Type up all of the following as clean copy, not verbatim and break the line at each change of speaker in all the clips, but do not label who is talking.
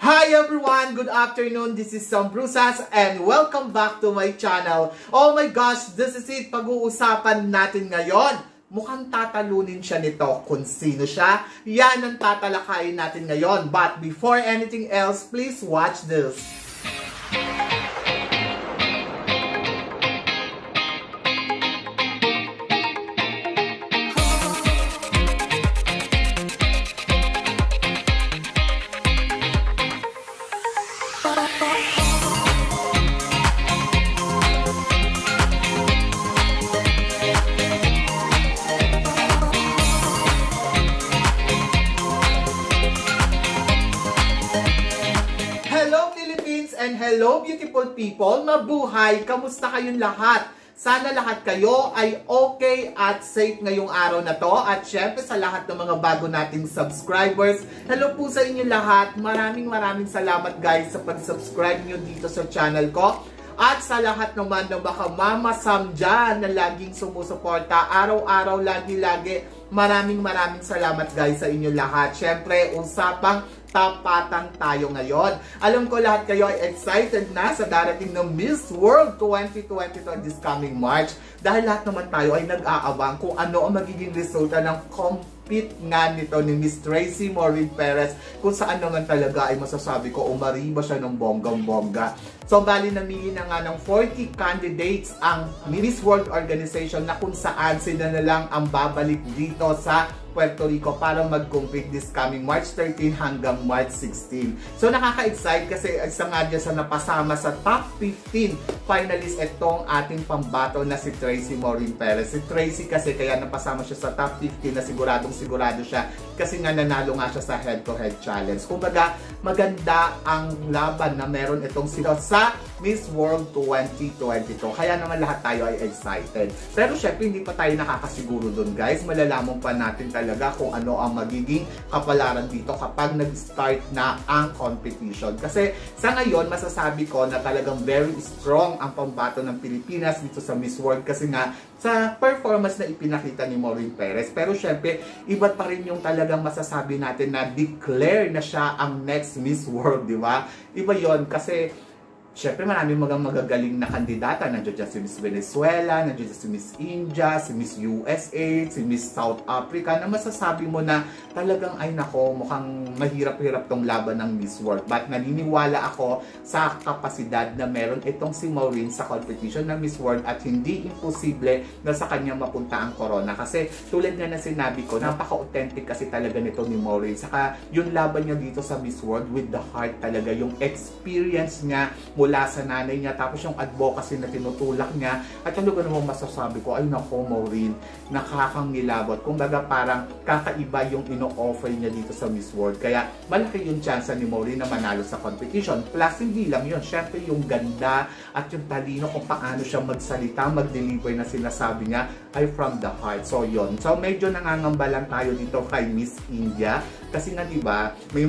Hi everyone! Good afternoon! This is Sam Brusas and welcome back to my channel. Oh my gosh! This is it! Pag-uusapan natin ngayon. Mukhang tatalunin siya nito kung sino siya. Yan ang tatalakayin natin ngayon. But before anything else, please watch this. And hello beautiful people, mabuhay, kamusta kayong lahat? Sana lahat kayo ay okay at safe ngayong araw na to. At syempre sa lahat ng mga bago nating subscribers, hello po sa inyo lahat. Maraming salamat guys sa pag-subscribe nyo dito sa channel ko. At sa lahat naman ng baka Mama Sam dyan na laging sumusuporta, araw-araw, lagi-lagi, maraming salamat guys sa inyo lahat. Syempre, usapang tapatan tayo ngayon. Alam ko lahat kayo ay excited na sa darating ng Miss World 2022 this coming March. Dahil lahat naman tayo ay nag-aabang kung ano ang magiging resulta ng compete nga nito ni Miss Tracy Maureen Perez, kung saan naman talaga ay masasabi ko umariba siya ng bonggang-bongga. So bali namili na nga ng 40 candidates ang Miss World Organization na kung saan sila na lang ang babalik dito sa Puerto Rico para mag-compete this coming March 13 hanggang March 16. So nakaka-excite kasi isa nga dyan sa napasama sa top 15 finalist itong ating pambato na si Tracy Maureen Perez. Si Tracy kasi kaya napasama siya sa top 15 na sigurado siya kasi nga nanalo nga siya sa head-to-head challenge. Kumbaga maganda ang laban na meron itong sila sa Miss World 2022. Kaya naman lahat tayo ay excited. Pero syempre hindi pa tayo nakakasiguro dun guys. Malalaman pa natin talaga kung ano ang magiging kapalaran dito kapag nag-start na ang competition. Kasi sa ngayon masasabi ko na talagang very strong ang pambato ng Pilipinas dito sa Miss World kasi nga sa performance na ipinakita ni Maureen Perez. Pero syempre iba pa rin yung talagang masasabi natin na declare na siya ang next Miss World, di ba? Iba yon kasi syempre maraming magagaling na kandidata. Nandiyan dyan si Miss Venezuela, nandiyan dyan si Miss India, si Miss USA, si Miss South Africa na masasabi mo na talagang ay nako, mukhang mahirap-hirap tong laban ng Miss World. But naniniwala ako sa kapasidad na meron itong si Maureen sa competition ng Miss World at hindi imposible na sa kanya mapunta ang corona. Kasi tulad nga na sinabi ko, napaka-authentic kasi talaga nito ni Maureen. Saka yung laban niya dito sa Miss World with the heart talaga, yung experience niya mula sa nanay niya, tapos yung advocacy na tinutulak niya, at talaga namang masasabi ko, ay nako Maureen, nakakangilabot. Kumbaga parang kakaiba yung ino-offer niya dito sa Miss World. Kaya malaki yung chance ni Maureen na manalo sa competition. Plus hindi lang yun, syempre yung ganda at yung talino kung paano siya magsalita, mag-deliver na sinasabi niya ay from the heart. So yun. So medyo nangangamba lang tayo dito kay Miss India. Kasi nga diba,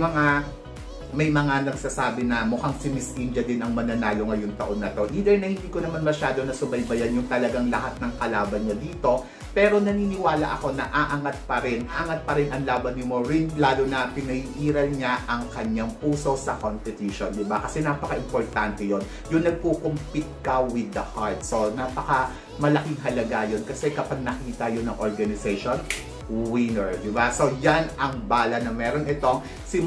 may mga nagsasabi na mukhang si Miss India din ang mananalo ngayong taon na to. Either na hindi ko naman masyado nasubaybayan yung talagang lahat ng kalaban niya dito, pero naniniwala ako na aangat pa rin ang laban ni Maureen, lalo na pinaiiral niya ang kanyang puso sa competition, di ba? Kasi napaka-importante yon. Yung nagko-compete ka with the heart. So napaka malaking halaga yon kasi kapag nakita yun ng organization, winner, di ba? So yan ang bala na meron itong si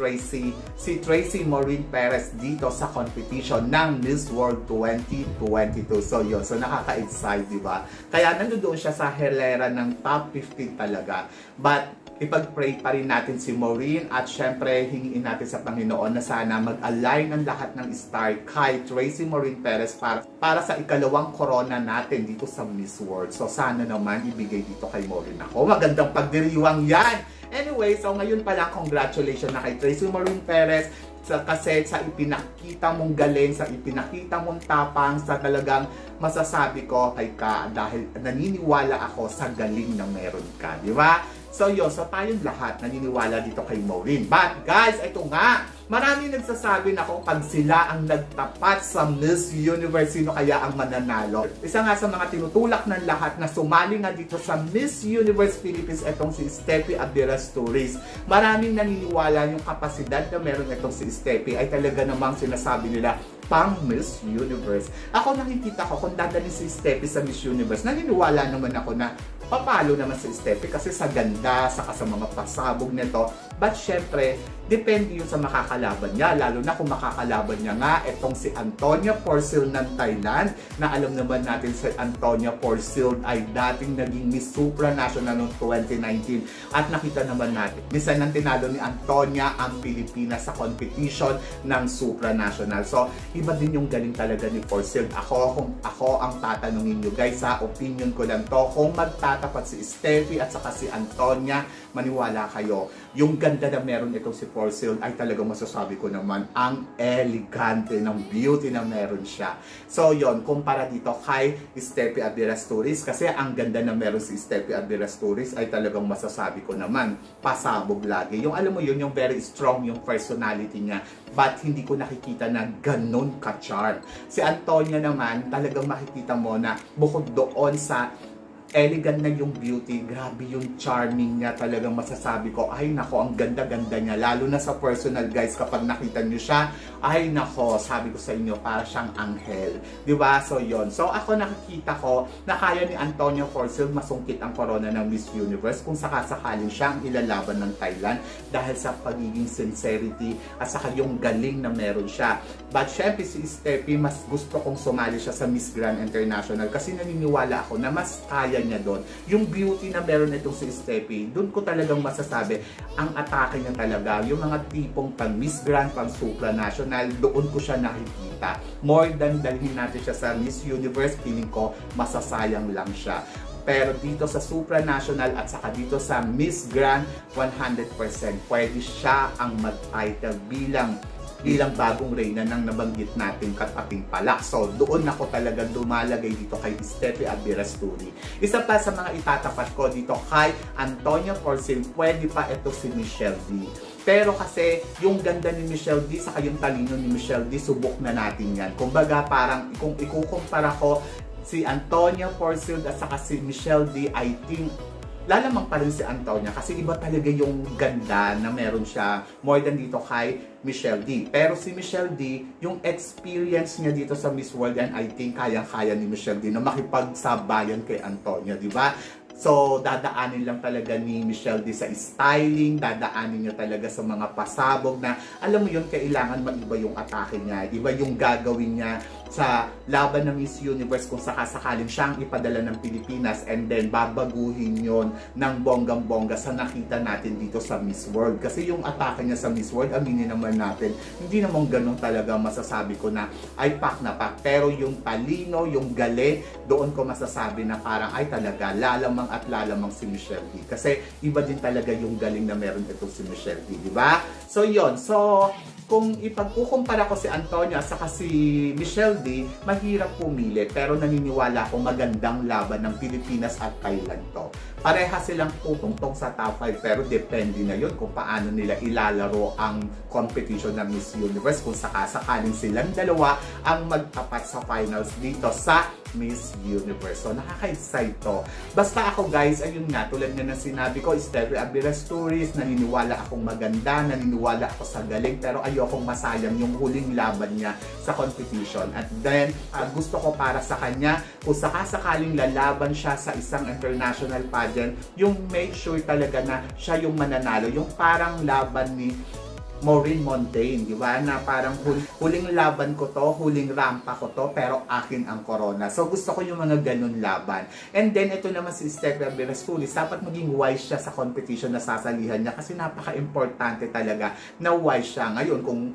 Tracy Maureen Perez dito sa competition ng Miss World 2022. So yun, so nakaka-excite, di ba? Kaya nandoon siya sa hilera ng top 15 talaga. But ipag-pray pa rin natin si Maureen at syempre hingiin natin sa Panginoon na sana mag-align ang lahat ng star kay Tracy Maureen Perez para sa ikalawang corona natin dito sa Miss World. So sana naman ibigay dito kay Maureen ako. Magandang pagdiriwang yan! Anyway, so ngayon pala congratulations na kay Tracy Maureen Perez kasi sa ipinakita mong galing, sa ipinakita mong tapang, sa talagang masasabi ko kay ka dahil naniniwala ako sa galing na meron ka, di ba? So yun, so tayong lahat naniniwala dito kay Maureen. But guys, ito nga, Marami nagsasabi na kung pag sila ang nagtapat sa Miss Universe, sino kaya ang mananalo. Isa nga sa mga tinutulak ng lahat na sumali nga dito sa Miss Universe Philippines itong si Steffi Abiras-Torres. Maraming naniniwala yung kapasidad na meron itong si Steffi ay talaga namang sinasabi nila pang Miss Universe. Ako nakikita ko kung dadalhin si Steffi sa Miss Universe, naniniwala naman ako na papalo naman si Steffi kasi sa ganda, saka sa mga pasabog nito. But syempre, depende yun sa makakalaban niya, lalo na kung makakalaban niya nga itong si Antonia Porcil ng Thailand, na alam naman natin si Antonia Porcil ay dating naging Miss Supranational noong 2019 at nakita naman natin, minsan nang tinalo ni Antonia ang Pilipinas sa competition ng Supranational. So, iba din yung galing talaga ni Porcil. Kung ako ang tatanungin nyo guys, sa opinion ko lang to, kung magtatapat si Steffi at saka si Antonia, maniwala kayo, yung ganda na meron itong si Porcil ay talagang masasabi ko naman ang elegante ng beauty na meron siya. So yon, kumpara dito kay Steffi Abiras-Torres, kasi ang ganda na meron si Steffi Abiras-Torres ay talagang masasabi ko naman pasabog lagi. Yung alam mo yun, yung very strong yung personality niya, but hindi ko nakikita na ganun ka-charm. Si Antonia naman, talagang makikita mo na bukod doon sa elegant na yung beauty, grabe yung charming niya, talagang masasabi ko, ay nako, ang ganda-ganda niya, lalo na sa personal guys, kapag nakita niyo siya, ay nako, sabi ko sa inyo, para siyang anghel, di ba? So yon, so ako nakikita ko na kaya ni Antonia Porcil masungkit ang corona ng Miss Universe kung sakasakaling siya ang ilalaban ng Thailand dahil sa pagiging sincerity at saka yung galing na meron siya. But syempre si Steffi, mas gusto kong sumali siya sa Miss Grand International kasi naniniwala ako na mas kaya niya doon. Yung beauty na meron itong si Steffi, doon ko talagang masasabi, ang atake niya talaga, yung mga tipong pang Miss Grand, pang Supranational, doon ko siya nakikita. More than dalhin natin siya sa Miss Universe, feeling ko masasayang lang siya. Pero dito sa Supranational at saka dito sa Miss Grand, 100% pwede siya ang mag-title bilang bagong reyna ng nabanggit natin katating palak. So, doon ako talaga dumalagay dito kay Steffi Abiras-Torres. Isa pa sa mga itatapat ko dito kay Antonia Porcil, pwede pa ito si Michelle D. Pero kasi, yung ganda ni Michelle D saka yung talino ni Michelle D, subok na natin yan. Kumbaga, parang kung ikukumpara ko si Antonia Porcil at saka si Michelle D, I think lalamang pa rin si Antonia kasi iba talaga yung ganda na meron siya more than dito kay Michelle D. Pero si Michelle D, yung experience niya dito sa Miss World, and I think kaya-kaya ni Michelle D na makipagsabayan kay Antonia, di ba? So, dadaanin lang talaga ni Michelle D sa styling, dadaanin niya talaga sa mga pasabog na, alam mo yun, kailangan maiba yung atake niya, iba yung gagawin niya sa laban ng Miss Universe kung sakasakaling siyang ipadala ng Pilipinas, and then babaguhin yon ng bonggang-bongga sa nakita natin dito sa Miss World. Kasi yung atake niya sa Miss World, aminin naman natin, hindi naman ganun talaga masasabi ko na ay pak na pak. Pero yung talino, yung gale, doon ko masasabi na parang ay talaga lalamang at lalamang si Michelle D. Kasi iba din talaga yung galing na meron ito si Michelle D, di ba? So yon, so kung ipagkukumpara ko si Antonia sa si Michelle D, mahirap pumili, pero naniniwala akong magandang laban ng Pilipinas at Thailand to. Pareha silang tutungtong sa top 5, pero depende na yun kung paano nila ilalaro ang competition ng Miss Universe kung sakasakaling silang dalawa ang magtapat sa finals dito sa Miss Universe. So, nakaka-excite to. Basta ako guys, ayun nga, tulad nga ng sinabi ko, Steffi Abiras-Torres, naniniwala akong maganda, naniniwala ako sa galing, pero ayokong masayang yung huling laban niya sa competition. At then, gusto ko para sa kanya, kung sakasakaling lalaban siya sa isang international pageant, yung make sure talaga na siya yung mananalo. Yung parang laban ni Maureen Montaigne, di ba? Na parang huling laban ko to, huling rampa ko to, pero akin ang corona. So gusto ko yung mga ganun laban. And then ito naman si Steffi Abiras-Torres, dapat maging wise siya sa competition na sasalihan niya kasi napaka-importante talaga na wise siya. Ngayon, kung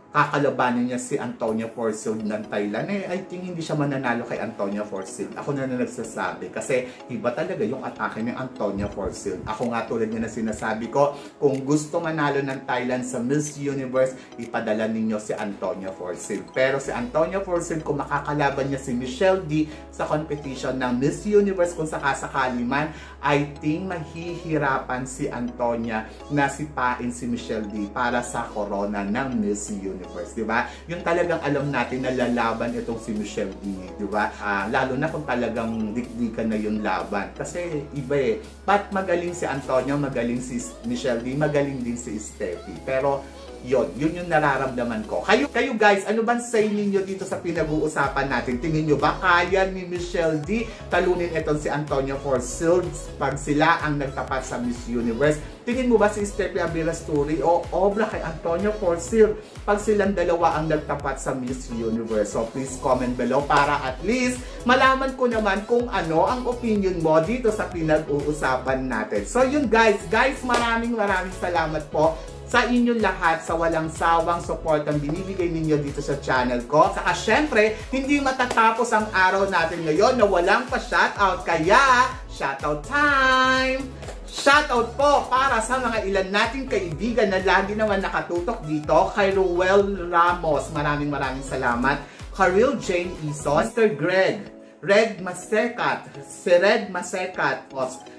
kakalabanin niya si Antonia Forsyth ng Thailand, I think hindi siya mananalo kay Antonia Forsyth. Ako na nagsasabi kasi iba talaga yung atake ni Antonia Forsyth. Ako nga tulad niya na sinasabi ko, kung gusto manalo ng Thailand sa Miss Universe, ipadala ninyo si Antonia Forsyth. Pero si Antonia Forsyth, kung makakalaban niya si Michelle D sa competition ng Miss Universe, kung sakasakali man, I think mahihirapan si Antonia na sipain si Michelle D para sa corona ng Miss Universe. Diba? Yung talagang alam natin na lalaban itong si Michelle D, diba? Lalo na kung talagang dikdikan na yung laban. Kasi iba Pat magaling si Antonia, magaling si Michelle D, magaling din si Steffi. Pero yun yung nararamdaman ko. Kayo guys, ano bang say ninyo dito sa pinag-uusapan natin? Tingin nyo ba kaya ni Michelle D talunin itong si Antonia Forsyth pag sila ang nagtapat sa Miss Universe? Tingin mo ba si Steffi Avilasturi o obra kay Antonia Forsyth pag silang dalawa ang nagtapat sa Miss Universe? So please comment below para at least malaman ko naman kung ano ang opinion mo dito sa pinag-uusapan natin. So yun guys, maraming salamat po sa inyong lahat sa walang sawang support ang binibigay ninyo dito sa channel ko. Saka syempre, hindi matatapos ang araw natin ngayon na walang pa-shoutout. Kaya, shoutout time! Shoutout po para sa mga ilan nating kaibigan na lagi naman nakatutok dito. Kay Ruel Ramos, maraming salamat. Karil Jane Ison, Mr. Greg, Red Masekat, si Red Masekat,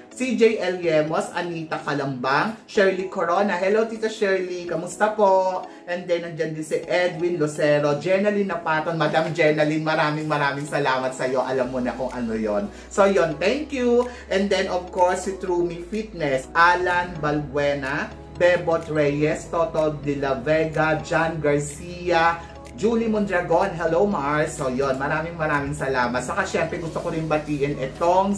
CJ Eliemos, Anita Calambang, Shirley Corona. Hello, Tita Shirley. Kamusta po? And then, nandyan din si Edwin Lucero, Jenaline Napaton. Madam Jenaline, maraming salamat sa iyo. Alam mo na kung ano yon. So, yon, thank you. And then, of course, si Trumi Fitness, Alan Balbuena, Bebot Reyes, Toto de la Vega, John Garcia, Julie Mondragon, hello Mars. So, yon, maraming salamat. Saka, syempre, gusto ko rin batiin itong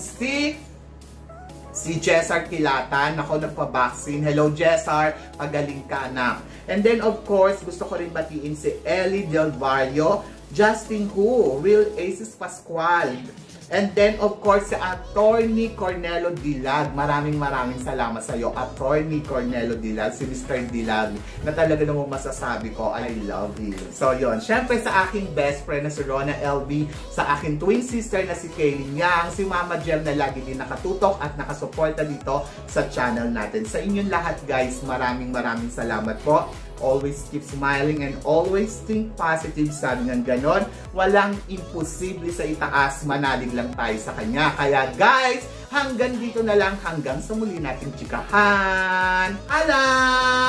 si Jessar Kilatan. Ako nagpa-vaccine. Hello Jessar, pagaling ka na. And then of course, gusto ko rin batiin si Ellie Del Vario, Justin Hu, Real Aces Pascual. And then of course si Attorney Cornelo Dilag. Maraming salamat sa iyo, Attorney Cornelo Dilag, si Mr. Dilag, na talaga namang masasabi ko, I love you. So yon, syempre sa aking best friend na si Rona LB, sa aking twin sister na si Kaylin Yang, si Mama Jem na lagi din nakatutok at nakasuporta dito sa channel natin. Sa inyong lahat guys, maraming salamat po. Always keep smiling and always think positive. Sabi ng ganon, walang imposible sa itaas, manalig lang tayo sa kanya. Kaya guys, hanggang dito na lang, hanggang sa muli nating chikahan. Alam!